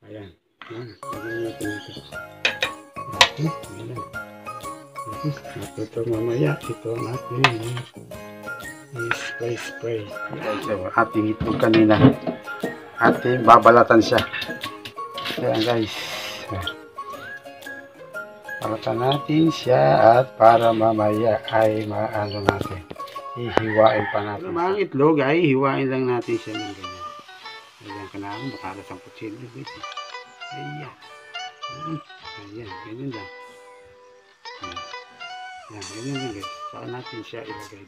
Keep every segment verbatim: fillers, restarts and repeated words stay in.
Ayan. Ayan. Lagyan natin ito. Ayan. At ito mamaya, ito ang ating i-spray spray. So, ating itlog kanina. Ating babalatan siya. Ayan guys. Balatan natin siya at para mamaya ay maano natin. Ihiwain pa natin. Ano mga itlog ay hiwain lang natin siya ng ganyan. Ayan ka na akong bakalas ang kutsilyo. Ayan. Ayan. Ganyan lang. Ayan. Ganyan lang guys. Saan natin siya ilagay.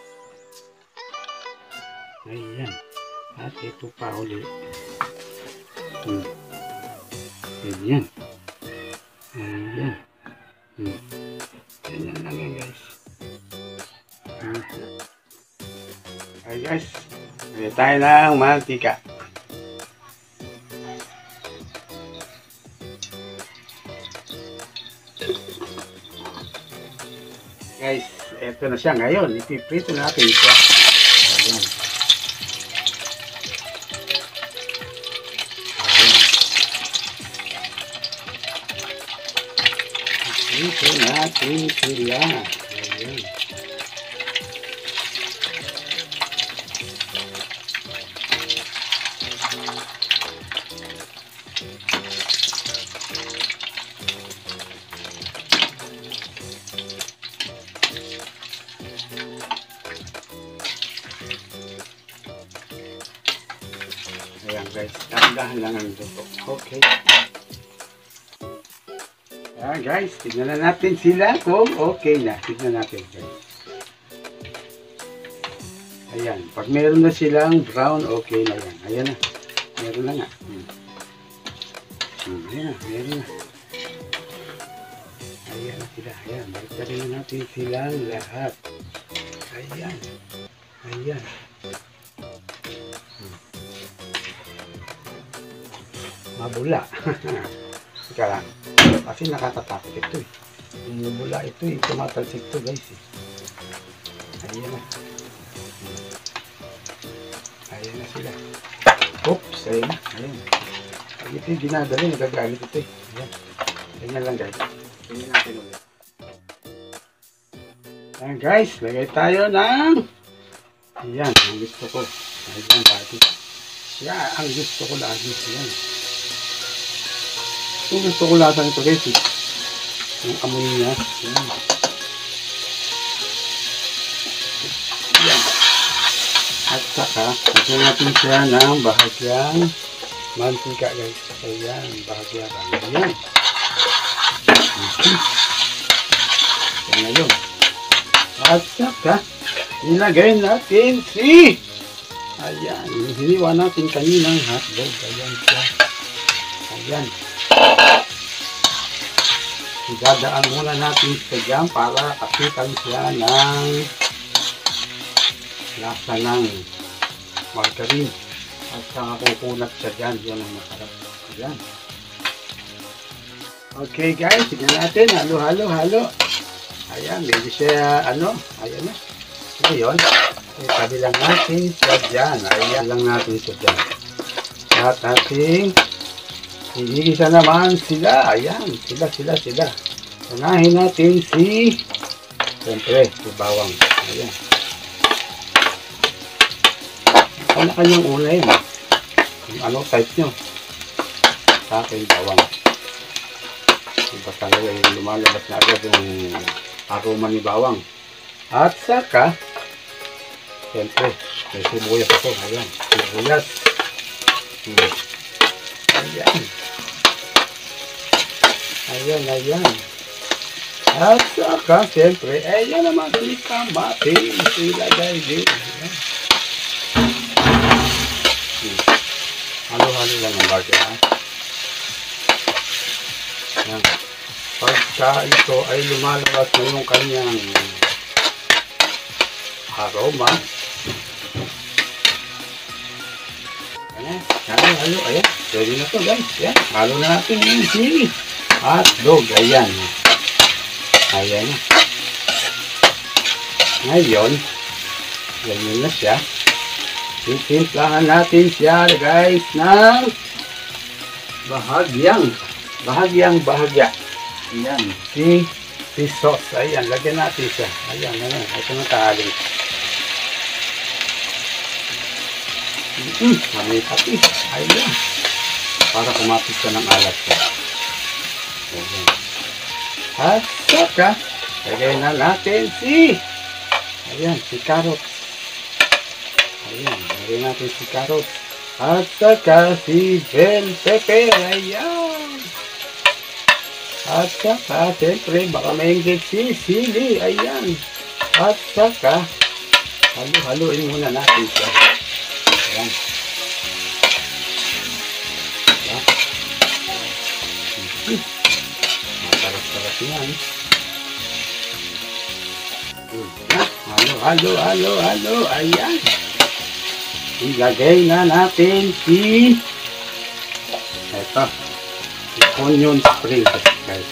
Ayan. At ito pa uli. Hmm. Ayan. Ayan. Hmm. Ayan lang yan guys. Hmm. Ayan guys. Ayan tayo ng mantika. Guys, eto na siya ngayon. Ipiprito natin siya. Ayan. Ito natin sila. Ayan. Ayan guys, dahan-dahan lang ang luto. Okay. Ayan guys, tignan na natin sila kung okay na. Tignan natin guys. Ayan, pag meron na silang brown, okay na yan. Ayan na, meron na nga. Hmm. Hmm, ayan na, meron na. Ayan na sila, ayan. Balik natin silang lahat. Ayan, ayan. Hmm. Mabula. Ika lang. Kasi nakakatakot ito eh. Yung bula ito eh. Tumatalsik ito guys eh. Ayan na. Ayan na sila. Oops. Ayan na. Ayan. Pag ito yung ginadali, nagagalit ito eh. Ayan. Ayan lang guys. Ayan natin ulit. Ayan guys. Lagay tayo ng ayan. Ang gusto ko. Ayan bati. Ayan. Ang gusto ko lagi. Ayan. Yung gusto ko lasa nito guys eh. Yung amoy niya. Yan. Yan. At saka, ito natin siya ng bahagyang mantika guys. Ayan, bahagya lang. Ayan. Yan na yun. At saka, ilagay natin si ayan, yung hiniwa natin kaninang hotdog. Ayan siya. Ayan. Idadaan muna natin sa dyan para kapitan siya ng lasa ng margarine. At saka kukunat siya dyan. Yan ang masarap. Ayan. Okay guys, tignan natin. Halo, halo, halo. Ayan, medyo siya, ano, ayan na. Ngayon, sabi lang natin siya dyan. Ayan lang natin siya dyan. At ating igigisa naman sila. Ayan, sila, sila, sila. Unahin natin si, siyempre, si bawang. Ayan. Kanya-kanyang ulay. Kung ano type nyo. Sa akin, bawang. Iba talaga yung lumalabas na agad yung aroma ni bawang. At saka, siyempre, may sibuyas ako. Ayan, sibuyas. Hmm. Ayan. Ayan, ayan. At saka, siyempre, ayan naman si kamatis. Ilagay din. Ayan. Halo-halo lang ang bagay, ha? Ayan. Pagka ito ay lumalabas na yung kanyang aroma. Ayan. Halo-halo. Ayan. Pwede na ito, guys. Ayan. Halo na natin yung sili. Hotdog. Ayan. Ayan na. Ngayon, ganyan na siya. Sisimplahan natin siya, guys, ng bahagyang, bahagyang bahagya. Ayan, si, si sauce. Ayan, lagyan natin siya. Ayan, ayan, ito na tali. Mm, may pati. Ayan. Para kumapit ka ng alat ko. Ayan. At saka, lagay na natin si, ayan, si carrots. Ayan, lagay natin si carrots. At saka si bell pepper. Ayan. At saka, siyempre, baka maingit si sili. Ayan. At saka, halu-haluin muna natin siya. Ayan. Ayan. Mataras-taras yan. Halo, halo, halo, halo. Ayan. Ilagay na natin si eto, si onion spring, guys.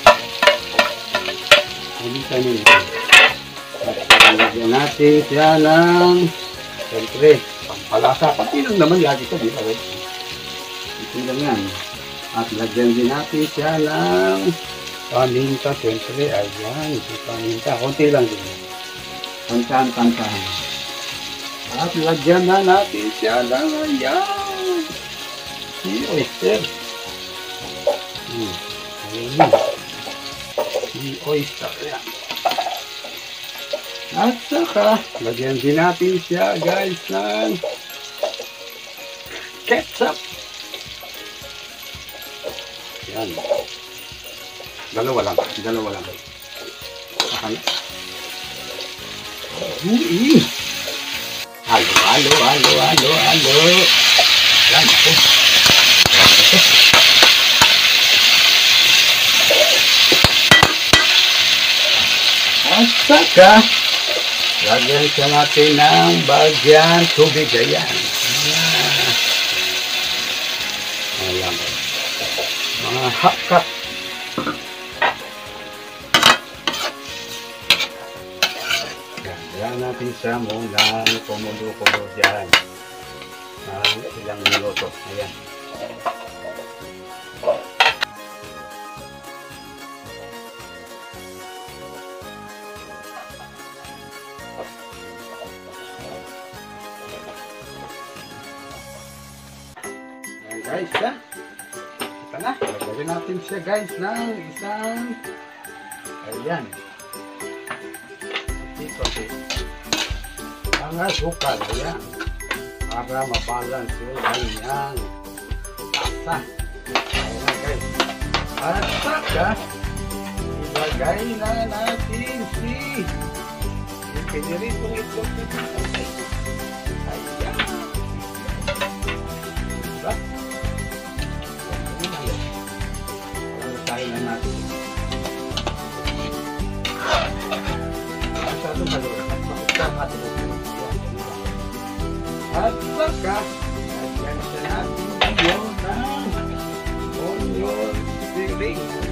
Ulitan nyo nito. At ilagay natin siya ng siyempre, pampalasa. Pati lang naman lagi ito, di ba? Ito lang yan. At lagyan din natin siya ng paminta, siyempre. Ayan, si paminta. Kunti lang din. Pantahan-pantahan. At lagyan na natin siya ng ayan. Si oyster. Hmm. Ayan. Si oyster. Ayan. At saka, lagyan din natin siya, guys, ng ketchup. Ayan. Dalawa lang. Dalawa lang. Saka na. Uy! Halo, halo, halo, halo, halo. Yan ako. At saka, lagyan siya natin ng bagyan tubig. Ayan. Ayan. Ayan. Mga half cup. Ayan natin siya muna kumulo-kulo dyan. Uh, ilang minuto. Ayan. Ayan guys, ha? Ito na. Lagyan natin siya guys ng isang ayan. Konti-konti. Ang asukal, ayan. Para mabalance yung kanyang lasa. Ayan guys. At saka, ilagay na natin si yung piniritong itlog nito. Ayan. Diba? Ayan tayo na natin. Masyadong haluin. Masyadong haluin. At saka, lagyan siya natin yung ng onion spring.